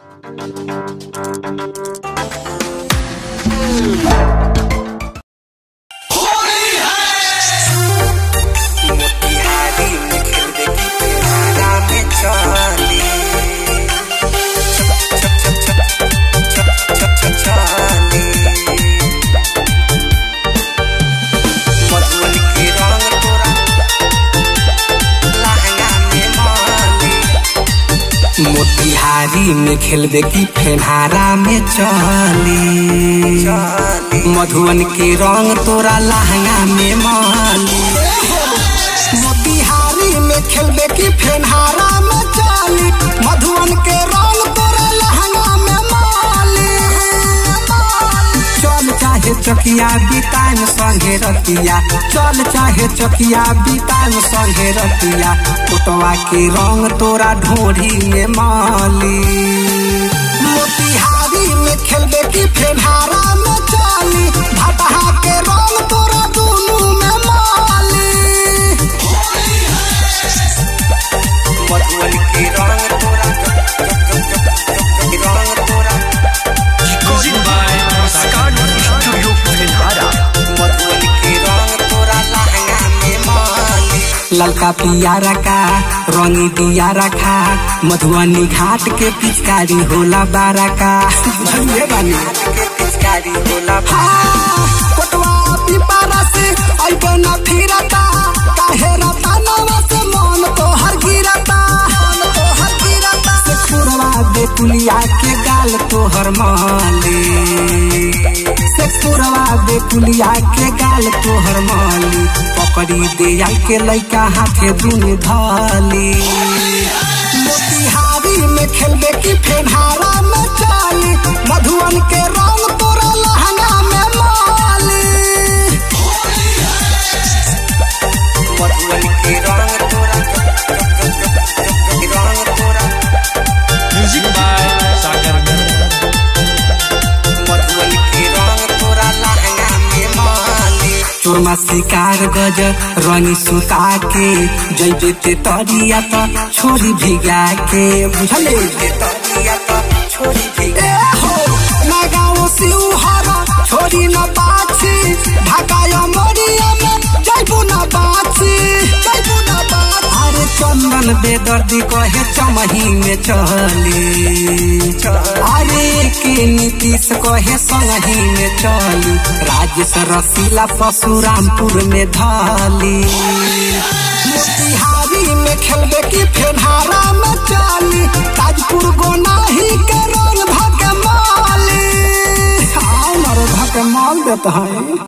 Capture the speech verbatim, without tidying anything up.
मोतिहारी में खेलबे की फेनहारा में चली, मधुवन के रंग तोरा लहंगा में माली। मोतिहारी में खेलबे की फेनहारा में चली, मधुवन के रंग तोरा लहंगा में माली। चल चाहे चकिया बितान संगे रतिया, चल चाहे चकिया बितान संगे रतिया, कोटवा के रंग तोरा ढोरी में माली। मोतिहारी में खेलबे की फेनहारा में चली, भटहा के रंग तोरा दोनों में माली। मधुवन के रंग तोरा रंग तोरा मधुवन के रंग तोरा लहंगा में माली। ललका पियारा का रंगी दिया रखा, मधुबनी घाट के पिचकारी होला बारा का। पिचकारी होला कोटवा पिपारा से अइबो न फिरता, काहे रता नवा से मन तोहर गिरता, मन तोहर गिरता। से कुरवा दे पुलिया के गाल तोहर माली, से कुरवा दे पुलिया के गाल तोहर माली। पकड़ी दे आई के लइका हाथे दुनु धाली। मोतिहारी में खेलबे की फेनहारा में चली, मधुवन के रंग तोरा लहंगा में माली। मधुवन के रंग तोरा रंग तोरा म्यूजिक बाय सागर। मधुवन के रंग तोरा लहंगा में माली। चोरमा शिकार गज रंगी सुता के, जैबे ते तरिया त छोरी भिगा के। बुझले तरिया त छोरी भिगा हो, ना गाँव सिउहर छोरी न बाछी, ढाकाय मरिया में जैबू न बाछी, जैबू न बाछी। अरे चंदन बेदर्दी कहे चमही में चली, अरे के नीतीश कहे संगही में चली, राजेश रसीला परशुरामपुर में धाली। मोतिहारी में खेलबे की फेनहारा में चली, ताजपुर गोनाही के रंग भके माली। हाँ मर भके माल देता है।